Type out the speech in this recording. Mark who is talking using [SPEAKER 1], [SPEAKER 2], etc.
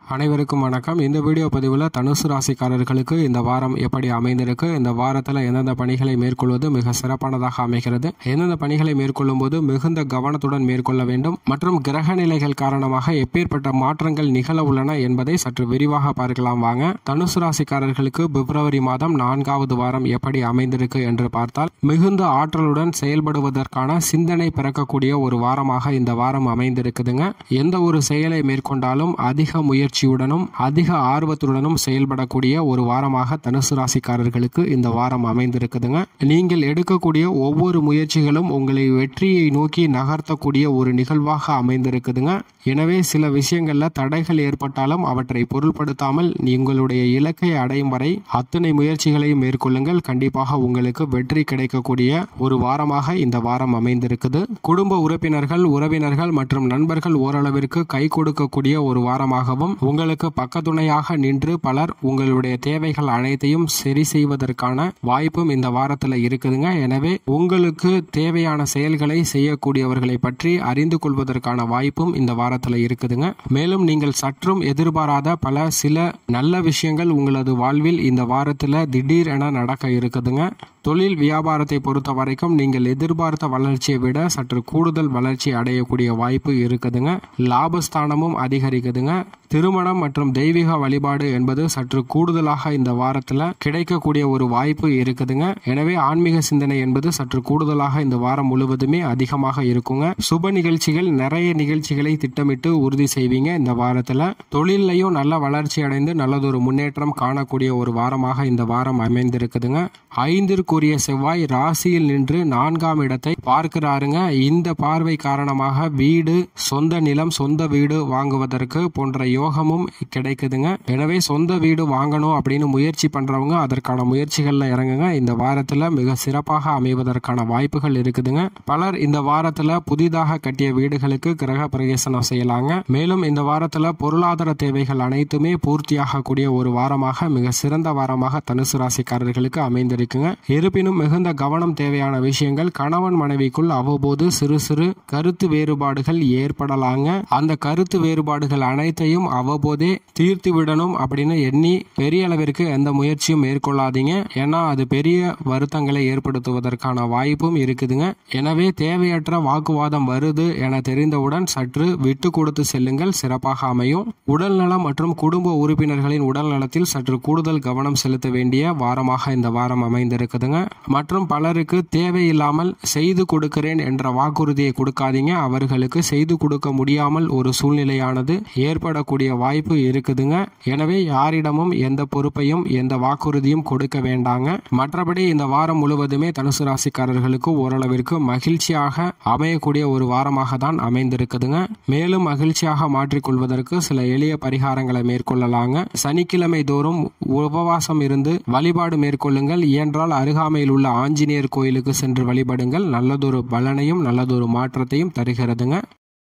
[SPEAKER 1] அனைவருக்கும் வணக்கம். இந்த வீடியோ பதிவில் தனுசு ராசிக்காரர்களுக்கு இந்த வாரம் எப்படி அமைந்திருக்கு, இந்த வாரத்தில் எந்தெந்த பணிகளை மேற்கொள்வது மிக சிறப்பானதாக அமைகிறது, எந்தெந்த பணிகளை மேற்கொள்ளும் போது மிகுந்த கவனத்துடன் மேற்கொள்ள வேண்டும் மற்றும் கிரக நிலைகள் காரணமாக எப்பேற்பட்ட மாற்றங்கள் நிகழ உள்ளன என்பதை சற்று விரிவாக பார்க்கலாம். வாங்க. தனுசு ராசிக்காரர்களுக்கு பிப்ரவரி மாதம் 4வது வாரம் எப்படி அமைந்திருக்கு என்று பார்த்தால், மிகுந்த ஆற்றலுடன் செயல்படுவதற்கான சிந்தனை பிறக்கக்கூடிய ஒரு வாரமாக இந்த வாரம் அமைந்திருக்குதுங்க. எந்த ஒரு செயலை மேற்கொண்டாலும் அதிக முயற்சியுடனும் அதிக ஆர்வத்துடனும் செயல்படக்கூடிய ஒரு வாரமாக தனுசு ராசிக்காரர்களுக்கு இந்த வாரம் அமைந்திருக்குதுங்க. நீங்கள் எடுக்கக்கூடிய ஒவ்வொரு முயற்சிகளும் உங்களை வெற்றியை நோக்கி நகர்த்தக்கூடிய ஒரு நிகழ்வாக அமைந்திருக்குதுங்க. எனவே சில விஷயங்கள்ல தடைகள் ஏற்பட்டாலும் அவற்றை பொருட்படுத்தாமல் உங்களுடைய இலக்கை அடையும் வரை அத்தனை முயற்சிகளையும் மேற்கொள்ளுங்கள். கண்டிப்பாக உங்களுக்கு வெற்றி கிடைக்கக்கூடிய ஒரு வாரமாக இந்த வாரம் அமைந்திருக்குது. குடும்ப உறுப்பினர்கள், உறவினர்கள் மற்றும் நண்பர்கள் ஓரளவிற்கு கை கொடுக்கக்கூடிய ஒரு வாரமாகவும், உங்களுக்கு பக்கத்துணையாக நின்று பலர் உங்களுடைய தேவைகள் அனைத்தையும் சரி செய்வதற்கான வாய்ப்பும் இந்த வாரத்தில் இருக்குதுங்க. எனவே உங்களுக்கு தேவையான செயல்களை செய்யக்கூடியவர்களை பற்றி அறிந்து கொள்வதற்கான வாய்ப்பும் இந்த வாரத்தில் இருக்குதுங்க. மேலும் நீங்கள் சற்றும் எதிர்பாராத சில நல்ல விஷயங்கள் உங்களது வாழ்வில் இந்த வாரத்தில் திடீர் என நடக்க இருக்குதுங்க. தொழில் வியாபாரத்தை பொறுத்த வரைக்கும் நீங்கள் எதிர்பார்த்த வளர்ச்சியை விட சற்று கூடுதல் வளர்ச்சி அடையக்கூடிய வாய்ப்பு இருக்குதுங்க. லாபஸ்தானமும் அதிகரிக்குதுங்க. திருமணம் மற்றும் தெய்வீக வழிபாடு என்பது சற்று கூடுதலாக இந்த வாரத்தில் கிடைக்கக்கூடிய ஒரு வாய்ப்பு இருக்குதுங்க. எனவே ஆன்மீக சிந்தனை என்பது சற்று கூடுதலாக இந்த வாரம் முழுவதுமே அதிகமாக இருக்குங்க. சுப நிகழ்ச்சிகள், நிறைய நிகழ்ச்சிகளை திட்டமிட்டு உறுதி செய்வீங்க. இந்த வாரத்தில் தொழிலையும் நல்ல வளர்ச்சி அடைந்து நல்லதொரு முன்னேற்றம் காணக்கூடிய ஒரு வாரமாக இந்த வாரம் அமைந்திருக்குதுங்க. 5க்குரிய செவ்வாய் ராசியில் நின்று 4ஆம் இடத்தை பார்க்கிறாருங்க. இந்த பார்வை காரணமாக வீடு, சொந்த நிலம், சொந்த வீடு வாங்குவதற்கு போன்ற யோகமும் கிடைக்குதுங்க. எனவே சொந்த வீடு வாங்கணும் அப்படின்னு முயற்சி பண்றவங்க அதற்கான முயற்சிகள்ல இறங்குங்க. இந்த வாரத்துல மிக சிறப்பாக அமைவதற்கான வாய்ப்புகள் இருக்குதுங்க. பலர் இந்த வாரத்துல புதிதாக கட்டிய வீடுகளுக்கு கிரக பிரவேசனம் செய்யலாங்க. மேலும் இந்த வாரத்துல பொருளாதார தேவைகள் அனைத்துமே பூர்த்தியாகக்கூடிய ஒரு வாரமாக, மிக சிறந்த வாரமாக தனுசு ராசிக்காரர்களுக்கு அமைந்திருக்குங்க. இருப்பினும் மிகுந்த கவனம் தேவையான விஷயங்கள், கணவன் மனைவிக்குள் அவ்வப்போது சிறு சிறு கருத்து வேறுபாடுகள் ஏற்படலாங்க. அந்த கருத்து வேறுபாடுகள் அனைத்தையும் அவ்வப்போதே தீர்த்து விடணும் அப்படின்னு எண்ணி பெரிய அளவிற்கு எந்த முயற்சியும் மேற்கொள்ளாதீங்க. ஏன்னா அது பெரிய வருத்தங்களை ஏற்படுத்துவதற்கான வாய்ப்பும் இருக்குதுங்க. எனவே தேவையற்ற வாக்குவாதம் வருது என தெரிந்தவுடன் சற்று விட்டு கொடுத்து செல்லுங்கள், சிறப்பாக அமையும். உடல்நலம் மற்றும் குடும்ப உறுப்பினர்களின் உடல் நலத்தில் சற்று கூடுதல் கவனம் செலுத்த வேண்டிய வாரமாக இந்த வாரம் அமைந்திருக்குதுங்க. மற்றும் பலருக்கு தேவையில்லாமல் செய்து கொடுக்கிறேன் என்ற வாக்குறுதியை கொடுக்காதீங்க. அவர்களுக்கு செய்து கொடுக்க முடியாமல் ஒரு சூழ்நிலையானது ஏற்படக்கூடிய வாய்ப்பு இருக்குதுங்க. எனவே யாரிடமும் எந்த பொறுப்பையும் எந்த வாக்குறுதியும் கொடுக்க வேண்டாங்க. மற்றபடி இந்த வாரம் முழுவதுமே தனுசு ராசிக்காரர்களுக்கு ஓரளவிற்கு மகிழ்ச்சியாக அமையக்கூடிய ஒரு வாரமாக தான் அமைந்திருக்குதுங்க. மேலும் மகிழ்ச்சியாக மாற்றிக்கொள்வதற்கு சில எளிய பரிகாரங்களை மேற்கொள்ளலாங்க. சனிக்கிழமை தோறும் உபவாசம் இருந்து வழிபாடு மேற்கொள்ளுங்கள். இயன்றால் அருகாமையில் உள்ள ஆஞ்சநேயர் கோயிலுக்கு சென்று வழிபடுங்கள். நல்லதொரு பலனையும் நல்லதொரு மாற்றத்தையும் தருகிறதுங்க.